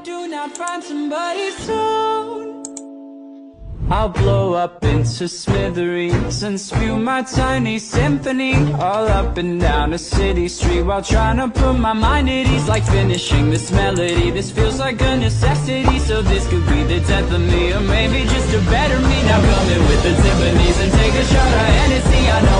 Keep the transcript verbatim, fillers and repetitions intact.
do not find somebody soon, I'll blow up into smithereens and spew my tiny symphony all up and down a city street, while trying to put my mind at ease, like finishing this melody. This feels like a necessity, so this could be the death of me, or maybe just a better me. Now come in with the Tiffany's and take a shot of Hennessy. I know